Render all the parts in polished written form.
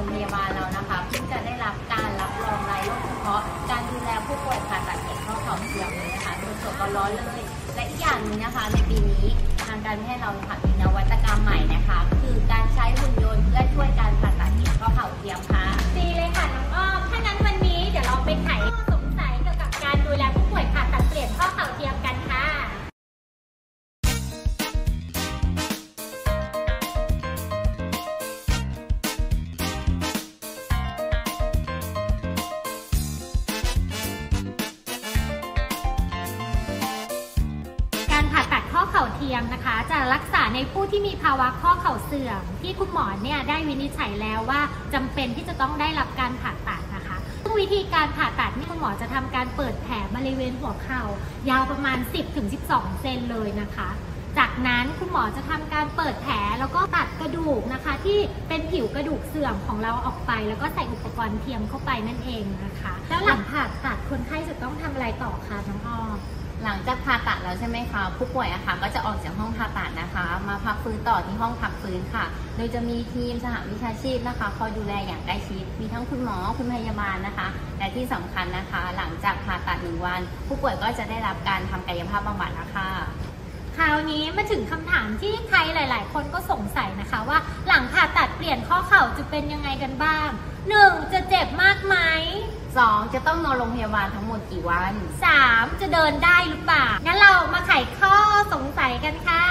รงพยาบาลเรานะคะเพิ่งจะได้รับการรับรองรายโรคเฉพาะการดูแลผู้ป่วยผ่าตัดเอ็นข้อเข่าเสื่อมเลยนะคะสดๆร้อนๆเลยและอีกอย่างนึงนะคะในปีนี้ทางการแพทย์เราค่ะมีนวัตกรรมใหม่นะคะคือการใช้หุ่นยนต์เพื่อช่วยการผ่าตัดเอ็นข้อเข่าเทียมค่ะดีเลยค่ะน้องอ้อมถ้างั้นวันนี้เดี๋ยวเราไปไขข้อสงสัยเกี่ยวกับการดูแลผู้ป่วยผ่าตัดเปลี่ยนข้อเข่าเทียมกันค่ะข้อเข่าเทียมนะคะจะรักษาในผู้ที่มีภาวะข้อเข่าเสื่อมที่คุณหมอเนี่ยได้วินิจฉัยแล้วว่าจำเป็นที่จะต้องได้รับการผ่าตัดนะคะซึ่งวิธีการผ่าตัดนี่คุณหมอจะทำการเปิดแผลบริเวณหัวเข่ายาวประมาณ 10-12 เซนเลยนะคะจากนั้นคุณหมอจะทำการเปิดแผลแล้วก็ตัดกระดูกนะคะที่เป็นผิวกระดูกเสื่อมของเราออกไปแล้วก็ใส่อุปกรณ์เทียมเข้าไปนั่นเองนะคะแล้วหลังผ่าตัดคนไข้จะต้องทำอะไรต่อคะน้องอ้อมหลังจากผ่าตัดแล้วใช่ไหมคะผู้ป่วยก็จะออกจากห้องผ่าตัดนะคะมาพักฟื้นต่อที่ห้องพักฟื้นค่ะโดยจะมีทีมสหวิชาชีพนะคะคอยดูแลอย่างใกล้ชิดมีทั้งคุณหมอคุณพยาบาลนะคะและที่สำคัญนะคะหลังจากผ่าตัด1 วันผู้ป่วยก็จะได้รับการทำกายภาพบำบัดนะคะคราวนี้มาถึงคำถามที่ใครหลายๆคนก็สงสัยนะคะว่าหลังผ่าตัดเปลี่ยนข้อเข่าจะเป็นยังไงกันบ้าง 1. จะเจ็บมากไหม 2. จะต้องนอนโรงพยาบาลทั้งหมดกี่วัน 3. จะเดินได้หรือเปล่างั้นเรามาไขข้อสงสัยกันค่ะ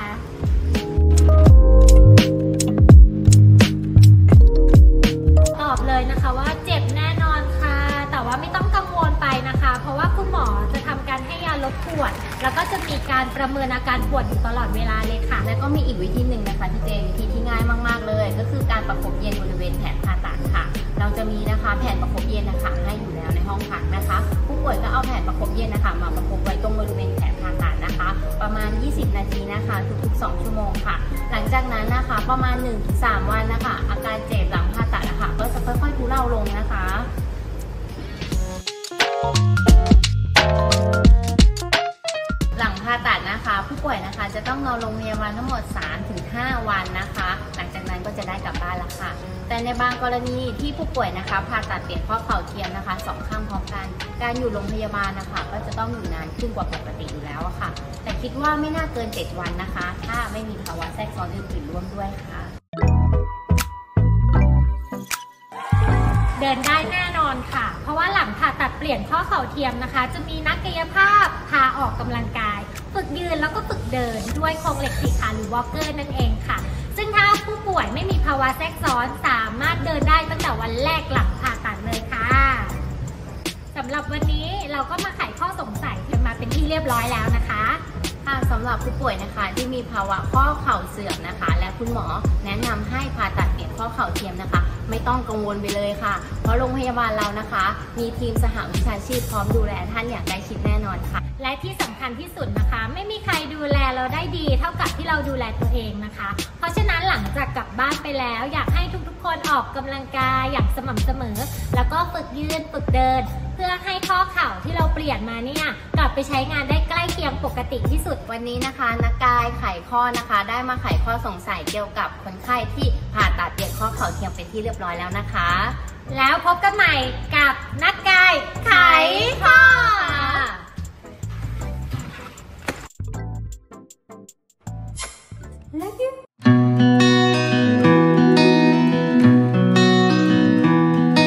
ตอบเลยนะคะว่าเจ็บแน่นอนค่ะแต่ว่าไม่ต้องกังวลไปนะคะเพราะว่าคุณหมอจะทำการให้ยาลดปวดแล้วก็จะมีการประเมินอาการปวดอยู่ตลอดเวลาเลยค่ะและก็มีอีกวิธีหนึ่งนะคะที่เป็นวิธีที่ง่ายมากๆเลยก็คือการประคบเย็นบริเวณแผลผ่าตัดค่ะเราจะมีนะคะแผ่นประคบเย็นนะคะให้อยู่แล้วในห้องพักนะคะผู้ป่วยก็เอาแผ่นประคบเย็นนะคะมาประคบไว้ตรงบริเวณแผลผ่าตัดนะคะประมาณ20 นาทีนะคะทุกๆ2 ชั่วโมงค่ะหลังจากนั้นนะคะประมาณ 1-3 วันนะคะอาการเจ็บหลังผ่าตัดนะคะก็จะค่อยๆทุเลาลงนะคะหลังผ่าตัดนะคะผู้ป่วยนะคะจะต้องนอนโรงพยาบาลทั้งหมด 3-5 วันนะคะหลังจากนั้นก็จะได้กลับบ้านแล้วค่ะแต่ในบางกรณีที่ผู้ป่วยนะคะผ่าตัดเปลี่ยนข้อเข่าเทียมนะคะ2 ข้างพร้อมกันการอยู่โรงพยาบาลนะคะก็จะต้องอยู่นานขึ้นกว่าปกติอยู่แล้วค่ะแต่คิดว่าไม่น่าเกิน7 วันนะคะถ้าไม่มีภาวะแทรกซ้อนอื่นๆร่วมด้วยค่ะเดินได้แน่นอนค่ะเพราะว่าหลังผ่าตัดเปลี่ยนข้อเข่าเทียมนะคะจะมีนักกายภาพพาออกกำลังกายฝึกยืนแล้วก็ฝึกเดินด้วยโครงเหล็ก4 ขาหรือวอล์กเกอร์นั่นเองค่ะซึ่งถ้าผู้ป่วยไม่มีภาวะแทรกซ้อนสามารถเดินได้ตั้งแต่วันแรกหลังผ่าตัดเลยค่ะสำหรับวันนี้เราก็มาไขข้อสงสัยกันมาเป็นที่เรียบร้อยแล้วนะคะสำหรับผู้ป่วยนะคะที่มีภาวะข้อเข่าเสื่อมนะคะและคุณหมอแนะนำให้ผ่าตัดเปลี่ยนข้อเข่าเทียมนะคะไม่ต้องกังวลไปเลยค่ะเพราะโรงพยาบาลเรานะคะมีทีมสหวิชาชีพพร้อมดูแลท่านอย่างใกล้ชิดแน่นอนค่ะและที่สำคัญที่สุดนะคะไม่มีใครดูแลเราได้ดีเท่ากับที่เราดูแลตัวเองนะคะเพราะฉะนั้นหลังจากกลับบ้านไปแล้วอยากให้ทุกๆคนออกกำลังกายอย่างสม่ำเสมอแล้วก็ฝึกยืนฝึกเดินเพื่อให้ข้อเข่าที่เราเปลี่ยนมาเนี่ยกลับไปใช้งานได้ใกล้เคียงปกติที่สุดวันนี้นะคะนักกายไขข้อนะคะได้มาไขข้อสงสัยเกี่ยวกับคนไข้ที่ผ่าตัดเปลี่ยนข้อเข่าเทียมเป็นที่เรียบร้อยแล้วนะคะแล้วพบกันใหม่กับนักกายไขข้อLove you